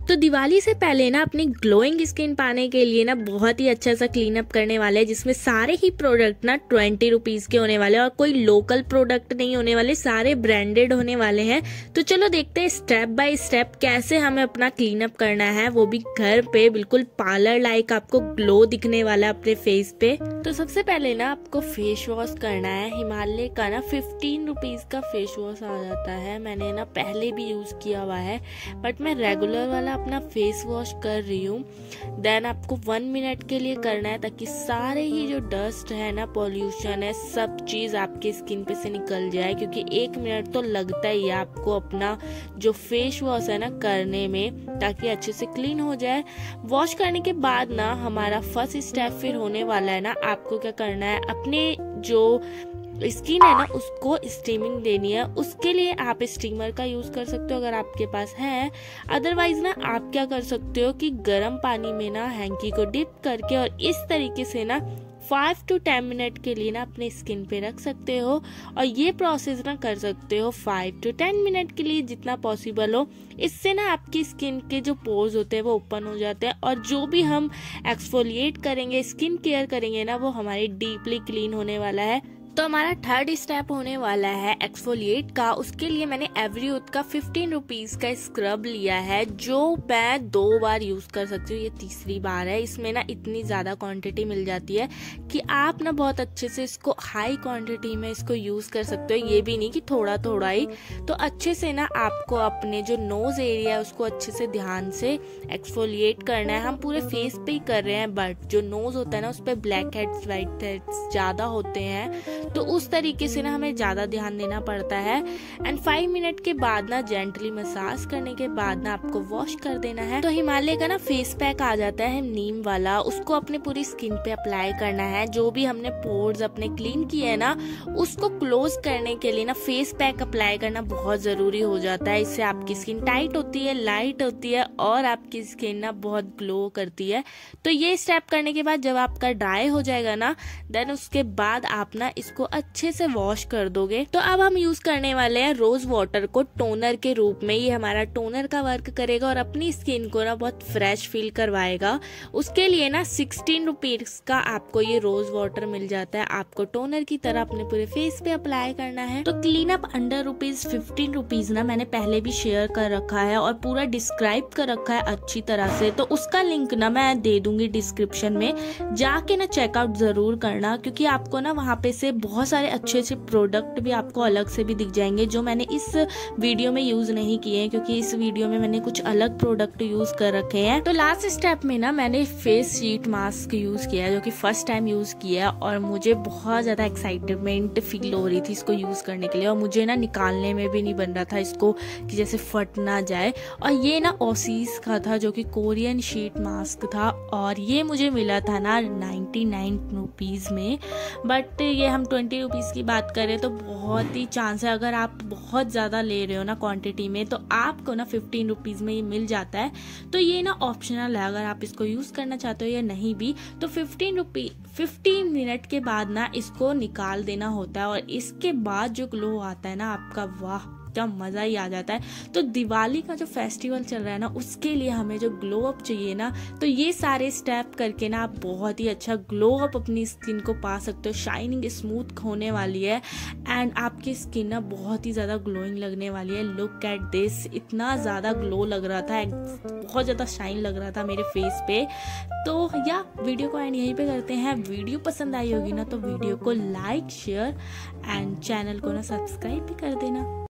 तो दिवाली से पहले ना अपनी ग्लोइंग स्किन पाने के लिए ना बहुत ही अच्छा सा क्लीन अप करने वाले हैं, जिसमें सारे ही प्रोडक्ट ना 20 रुपीज़ के होने वाले हैं और कोई लोकल प्रोडक्ट नहीं होने वाले, सारे ब्रांडेड होने वाले हैं। तो चलो देखते हैं स्टेप बाय स्टेप कैसे हमें अपना क्लीन अप करना है, वो भी घर पे बिल्कुल पार्लर लाइक आपको ग्लो दिखने वाला है अपने फेस पे। तो सबसे पहले ना आपको फेस वॉश करना है। हिमालय का ना 15 रुपीज़ का फेस वॉश आ जाता है, मैंने ना पहले भी यूज़ किया हुआ है, बट मैं रेगुलर वाला अपना फेस वॉश कर रही हूँ। देन आपको 1 मिनट के लिए करना है, ताकि सारे ही जो डस्ट है ना, पॉल्यूशन है, सब चीज़ आपके स्किन पे से निकल जाए, क्योंकि 1 मिनट तो लगता ही है आपको अपना जो फेस वॉश है ना करने में, ताकि अच्छे से क्लीन हो जाए। वॉश करने के बाद ना हमारा फर्स्ट स्टेप फिर होने वाला है ना, आपको क्या करना है, अपने जो स्किन है ना उसको स्टीमिंग देनी है। उसके लिए आप स्टीमर का यूज कर सकते हो अगर आपके पास है। अदरवाइज ना आप क्या कर सकते हो कि गर्म पानी में ना हैंकी को डिप करके और इस तरीके से ना 5 to 10 मिनट के लिए ना अपने स्किन पे रख सकते हो, और ये प्रोसेस ना कर सकते हो 5 to 10 मिनट के लिए, जितना पॉसिबल हो। इससे ना आपकी स्किन के जो पोर्स होते हैं वो ओपन हो जाते हैं, और जो भी हम एक्सफोलिएट करेंगे, स्किन केयर करेंगे ना, वो हमारी डीपली क्लीन होने वाला है। तो हमारा थर्ड स्टेप होने वाला है एक्सफोलिएट का। उसके लिए मैंने एवरीयूथ का 15 रुपीज़ का स्क्रब लिया है, जो मैं 2 बार यूज़ कर सकती हूँ, ये तीसरी बार है। इसमें ना इतनी ज़्यादा क्वांटिटी मिल जाती है कि आप ना बहुत अच्छे से इसको हाई क्वांटिटी में इसको यूज़ कर सकते हो, ये भी नहीं कि थोड़ा थोड़ा ही। तो अच्छे से ना आपको अपने जो नोज़ एरिया है उसको अच्छे से ध्यान से एक्सफोलिएट करना है। हम पूरे फेस पे ही कर रहे हैं, बट जो नोज़ होता है ना उस पर ब्लैक हेड्स, वाइट हेड्स ज़्यादा होते हैं, तो उस तरीके से ना हमें ज्यादा ध्यान देना पड़ता है। एंड 5 मिनट के बाद ना जेंटली मसाज करने के बाद ना आपको वॉश कर देना है। तो हिमालय का ना फेस पैक आ जाता है नीम वाला, उसको अपने पूरी स्किन पे अप्लाई करना है। जो भी हमने पोर्स अपने क्लीन किए हैं ना, उसको क्लोज करने के लिए ना फेस पैक अप्लाई करना बहुत जरूरी हो जाता है। इससे आपकी स्किन टाइट होती है, लाइट होती है, और आपकी स्किन ना बहुत ग्लो करती है। तो ये स्टेप करने के बाद जब आपका ड्राई हो जाएगा ना, देन उसके बाद आप ना इसको अच्छे से वॉश कर दोगे। तो अब हम यूज करने वाले हैं रोज वाटर को टोनर के रूप में। ये हमारा टोनर का वर्क करेगा और अपनी स्किन को ना बहुत फ्रेश फील करवाएगा। उसके लिए ना 16 रुपीज का आपको ये रोज वाटर मिल जाता है। आपको टोनर की तरह अपने पूरे फेस पे अप्लाई करना है। तो क्लीन अप अंडर ₹15 रुपीज ना मैंने पहले भी शेयर कर रखा है और पूरा डिस्क्राइब कर रखा है अच्छी तरह से, तो उसका लिंक ना मैं दे दूंगी डिस्क्रिप्शन में, जाके ना चेकआउट जरूर करना, क्योंकि आपको ना वहाँ पे से बहुत सारे अच्छे अच्छे प्रोडक्ट भी आपको अलग से भी दिख जाएंगे, जो मैंने इस वीडियो में यूज नहीं किए हैं, क्योंकि इस वीडियो में मैंने कुछ अलग प्रोडक्ट यूज कर रखे हैं। तो लास्ट स्टेप में ना मैंने फेस शीट मास्क यूज किया है, जो कि फर्स्ट टाइम यूज किया है, और मुझे बहुत ज्यादा एक्साइटमेंट फील हो रही थी इसको यूज करने के लिए, और मुझे ना निकालने में भी नहीं बन रहा था इसको कि जैसे फट ना जाए। और ये ना ओसीस का था, जो कि कोरियन शीट मास्क था, और ये मुझे मिला था ना 99 रुपीज में। बट ये हम 20 रुपीज़ की बात करें तो बहुत ही चांस है, अगर आप बहुत ज़्यादा ले रहे हो ना क्वांटिटी में, तो आपको ना 15 रुपीज़ में ये मिल जाता है। तो ये ना ऑप्शनल है, अगर आप इसको यूज़ करना चाहते हो या नहीं भी। तो 15 मिनट के बाद ना इसको निकाल देना होता है, और इसके बाद जो ग्लो आता है ना आपका, वाह क्या मज़ा ही आ जाता है। तो दिवाली का जो फेस्टिवल चल रहा है ना, उसके लिए हमें जो ग्लो अप चाहिए ना, तो ये सारे स्टेप करके ना आप बहुत ही अच्छा ग्लो अप अपनी स्किन को पा सकते हो। शाइनिंग स्मूथ होने वाली है, एंड आपकी स्किन ना बहुत ही ज़्यादा ग्लोइंग लगने वाली है। लुक एट दिस, इतना ज़्यादा ग्लो लग रहा था, बहुत ज़्यादा शाइन लग रहा था मेरे फेस पे। तो या वीडियो को एंड यहीं पे करते हैं। वीडियो पसंद आई होगी ना, तो वीडियो को लाइक, शेयर एंड चैनल को ना सब्सक्राइब भी कर देना।